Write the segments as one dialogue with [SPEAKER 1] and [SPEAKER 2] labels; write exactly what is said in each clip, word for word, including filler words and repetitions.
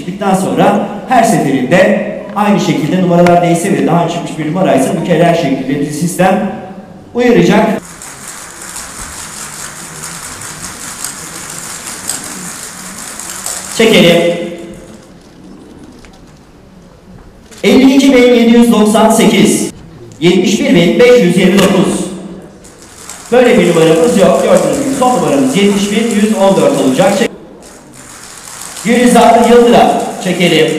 [SPEAKER 1] çıktıktan sonra her seferinde aynı şekilde numaralar değişse bile daha çıkmış bir numaraysa mükerrer şekilde bir sistem uyaracak. Çekelim. elli iki bin yedi yüz doksan sekiz, yetmiş bir bin beş yüz yirmi dokuz. Böyle bir numaramız yok. Gördüğünüz gibi son numaramız yetmiş bin yüz on dört olacak. Çek Gülizar Yıldıran. Çekelim.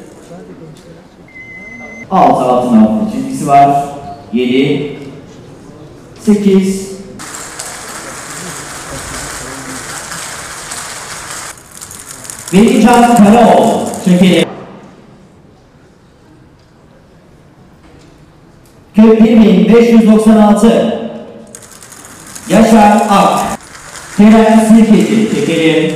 [SPEAKER 1] Altı altın altın çizgisi var. yedi, sekiz, Velican Karaoğlu. Çekelim. kırk bir bin beş yüz doksan altı. Yaşar Ak. Kerem Sirkeci. Çekelim.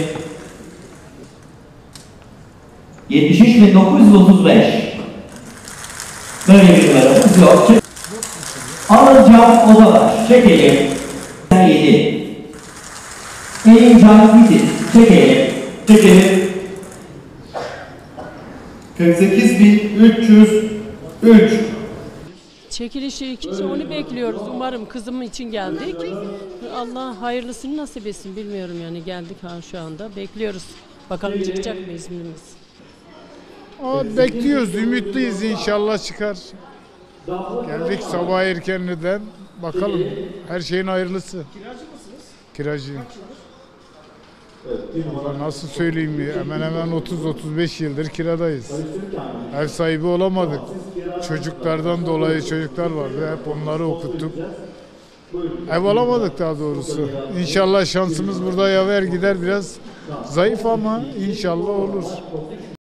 [SPEAKER 1] yetmiş üç bin dokuz yüz otuz beş. Böyle bir numaramız yok. Alıncan Odalar. Çekelim. yedi. Elincan Bitir. Çekelim. Çekelim.
[SPEAKER 2] kırk sekiz bin üç yüz üç.
[SPEAKER 3] Çekilişi ikinci onu bekliyoruz. Umarım kızım için geldik. Allah hayırlısını nasip etsin, bilmiyorum yani, geldik ha şu anda. Bekliyoruz. Bakalım çıkacak mı ismimiz?
[SPEAKER 4] Aa, bekliyoruz, ümitliyiz, inşallah çıkar. Geldik sabah erkeninden. Bakalım, her şeyin hayırlısı. Kiracı mısınız? Kiracıyım. Nasıl söyleyeyim, hemen hemen otuz otuz beş yıldır kiradayız. Ev sahibi olamadık. Çocuklardan dolayı çocuklar vardı, hep onları okuttuk. Ev alamadık daha doğrusu. İnşallah şansımız burada yaver gider, biraz zayıf ama inşallah olur.